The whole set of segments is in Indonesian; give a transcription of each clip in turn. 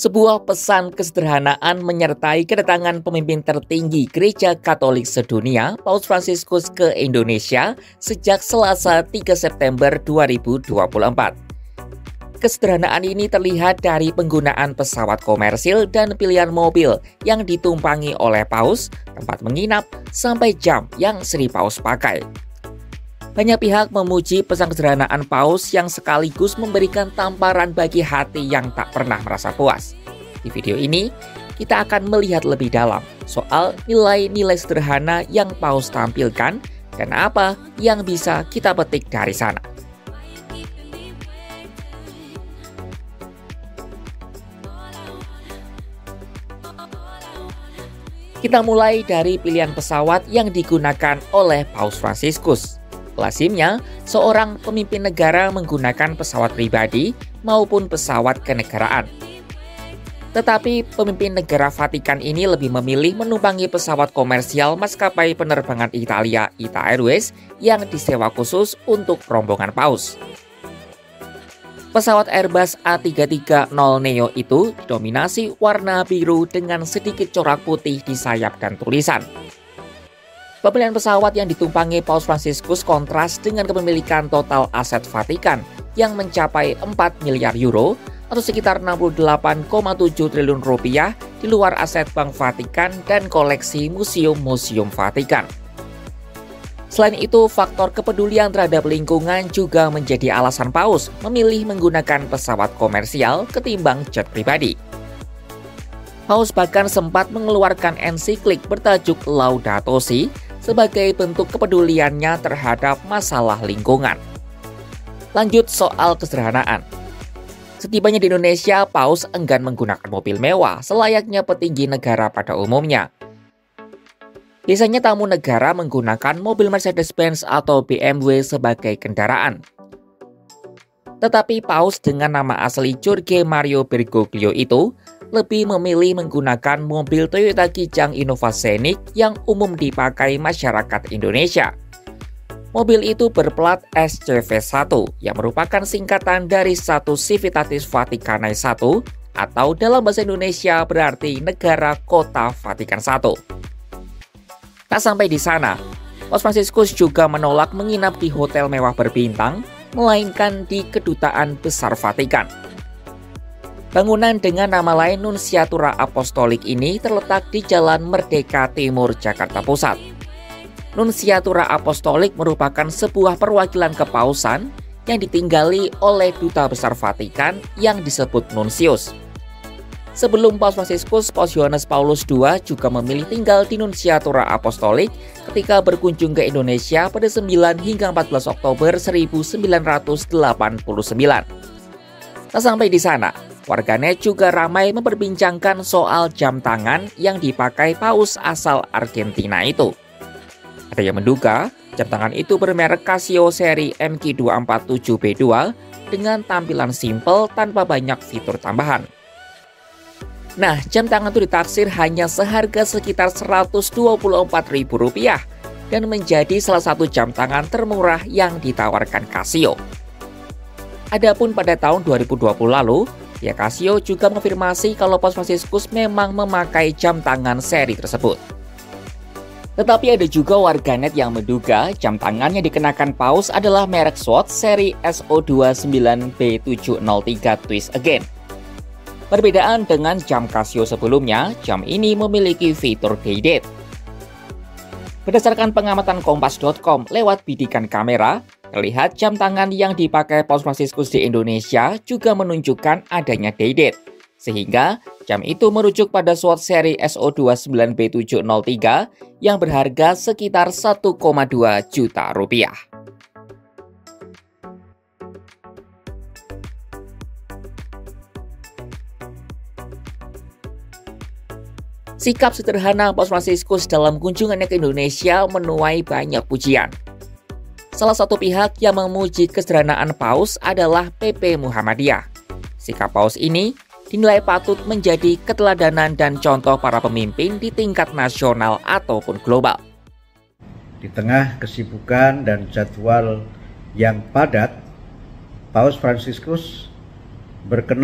Sebuah pesan kesederhanaan menyertai kedatangan pemimpin tertinggi Gereja Katolik sedunia, Paus Fransiskus ke Indonesia sejak Selasa 3 September 2024. Kesederhanaan ini terlihat dari penggunaan pesawat komersil dan pilihan mobil yang ditumpangi oleh Paus, tempat menginap, sampai jam yang sering Paus pakai. Banyak pihak memuji pesan kesederhanaan Paus yang sekaligus memberikan tamparan bagi hati yang tak pernah merasa puas. Di video ini, kita akan melihat lebih dalam soal nilai-nilai sederhana yang Paus tampilkan dan apa yang bisa kita petik dari sana. Kita mulai dari pilihan pesawat yang digunakan oleh Paus Fransiskus. Lazimnya, seorang pemimpin negara menggunakan pesawat pribadi maupun pesawat kenegaraan. Tetapi pemimpin negara Vatikan ini lebih memilih menumpangi pesawat komersial maskapai penerbangan Italia ITA Airways yang disewa khusus untuk rombongan Paus. Pesawat Airbus A330neo itu didominasi warna biru dengan sedikit corak putih di sayap dan tulisan. Pembelian pesawat yang ditumpangi Paus Fransiskus kontras dengan kepemilikan total aset Vatikan yang mencapai 4 miliar euro atau sekitar 68,7 triliun rupiah di luar aset Bank Vatikan dan koleksi museum-museum Vatikan. Selain itu, faktor kepedulian terhadap lingkungan juga menjadi alasan Paus memilih menggunakan pesawat komersial ketimbang jet pribadi. Paus bahkan sempat mengeluarkan ensiklik bertajuk Laudato Si sebagai bentuk kepeduliannya terhadap masalah lingkungan. Lanjut soal kesederhanaan. Setibanya di Indonesia, Paus enggan menggunakan mobil mewah selayaknya petinggi negara pada umumnya. Biasanya tamu negara menggunakan mobil Mercedes-Benz atau BMW sebagai kendaraan. Tetapi Paus dengan nama asli Jorge Mario Bergoglio itu lebih memilih menggunakan mobil Toyota Kijang Innova Scenic yang umum dipakai masyarakat Indonesia. Mobil itu berplat SCV1 yang merupakan singkatan dari satu Civitatis Vaticanae 1 atau dalam bahasa Indonesia berarti Negara Kota Vatikan I. Tak sampai di sana, Paus Fransiskus juga menolak menginap di hotel mewah berbintang, melainkan di Kedutaan Besar Vatikan. Bangunan dengan nama lain Nunciatura Apostolik ini terletak di Jalan Merdeka Timur, Jakarta Pusat. Nunciatura Apostolik merupakan sebuah perwakilan kepausan yang ditinggali oleh Duta Besar Vatikan yang disebut Nuncius. Sebelum Paus Fransiskus, Paus Yohanes Paulus II juga memilih tinggal di Nunciatura Apostolik ketika berkunjung ke Indonesia pada 9 hingga 14 Oktober 1989. Tak sampai di sana, warganet juga ramai memperbincangkan soal jam tangan yang dipakai Paus asal Argentina itu. Ada yang menduga jam tangan itu bermerek Casio seri MQ247B2 dengan tampilan simpel tanpa banyak fitur tambahan. Nah, jam tangan itu ditaksir hanya seharga sekitar Rp124.000 dan menjadi salah satu jam tangan termurah yang ditawarkan Casio. Adapun pada tahun 2020 lalu, pihak Casio juga mengonfirmasi kalau Paus Fransiskus memang memakai jam tangan seri tersebut. Tetapi ada juga warganet yang menduga jam tangan yang dikenakan Paus adalah merek Swatch seri SO29B703 Twist Again. Perbedaan dengan jam Casio sebelumnya, jam ini memiliki fitur day date. Berdasarkan pengamatan Kompas.com lewat bidikan kamera, terlihat jam tangan yang dipakai Paus Fransiskus di Indonesia juga menunjukkan adanya day date. Sehingga jam itu merujuk pada Swatch seri SO29B703 yang berharga sekitar 1,2 juta rupiah. Sikap sederhana Paus Fransiskus dalam kunjungannya ke Indonesia menuai banyak pujian. Salah satu pihak yang memuji kesederhanaan Paus adalah PP Muhammadiyah. Sikap Paus ini dinilai patut menjadi keteladanan dan contoh para pemimpin di tingkat nasional ataupun global. Di tengah kesibukan dan jadwal yang padat, Paus Fransiskus berkenan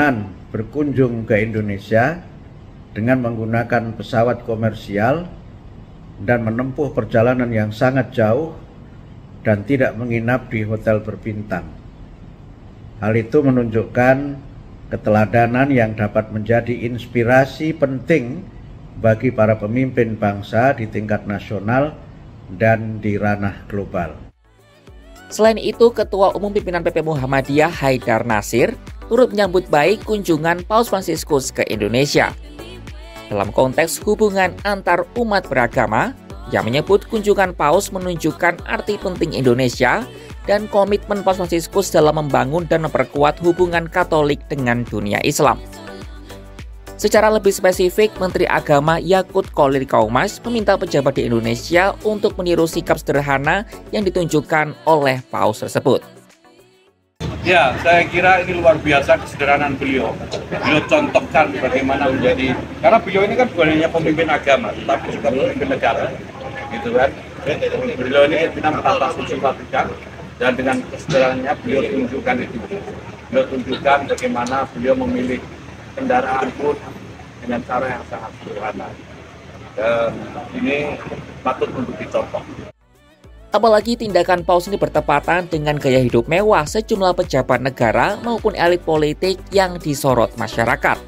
berkunjung ke Indonesia dengan menggunakan pesawat komersial dan menempuh perjalanan yang sangat jauh dan tidak menginap di hotel berbintang. Hal itu menunjukkan keteladanan yang dapat menjadi inspirasi penting bagi para pemimpin bangsa di tingkat nasional dan di ranah global. Selain itu, Ketua Umum Pimpinan PP Muhammadiyah Haidar Nasir turut menyambut baik kunjungan Paus Fransiskus ke Indonesia. Dalam konteks hubungan antar umat beragama, yang menyebut kunjungan Paus menunjukkan arti penting Indonesia dan komitmen Paus Fransiskus dalam membangun dan memperkuat hubungan Katolik dengan dunia Islam. Secara lebih spesifik, Menteri Agama Yakut Kolil Kaumas meminta pejabat di Indonesia untuk meniru sikap sederhana yang ditunjukkan oleh Paus tersebut. Ya, saya kira ini luar biasa kesederhanaan beliau. Beliau contohkan bagaimana menjadi, karena beliau ini kan bukan hanya pemimpin agama, tetapi juga pemimpin negara, gitu kan. Beliau ini pimpinan tata suci Vatikan, dan dengan kesederhanaannya beliau tunjukkan itu. Beliau tunjukkan bagaimana beliau memilih kendaraan pun dengan cara yang sangat sederhana. Dan ini patut untuk dicontoh. Apalagi tindakan Paus ini bertepatan dengan gaya hidup mewah sejumlah pejabat negara maupun elit politik yang disorot masyarakat.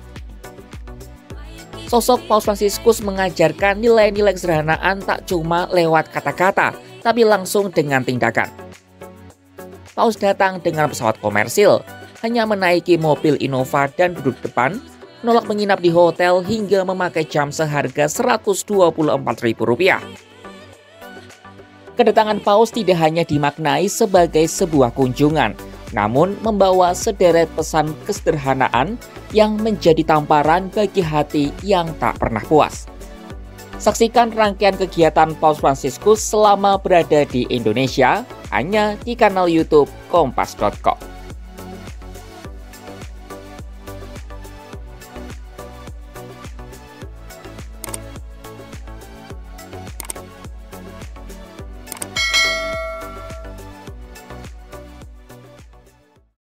Sosok Paus Fransiskus mengajarkan nilai-nilai kesederhanaan tak cuma lewat kata-kata, tapi langsung dengan tindakan. Paus datang dengan pesawat komersil, hanya menaiki mobil Innova dan duduk depan, menolak menginap di hotel hingga memakai jam seharga Rp124.000. Kedatangan Paus tidak hanya dimaknai sebagai sebuah kunjungan, namun membawa sederet pesan kesederhanaan yang menjadi tamparan bagi hati yang tak pernah puas. Saksikan rangkaian kegiatan Paus Fransiskus selama berada di Indonesia hanya di kanal YouTube Kompas.com.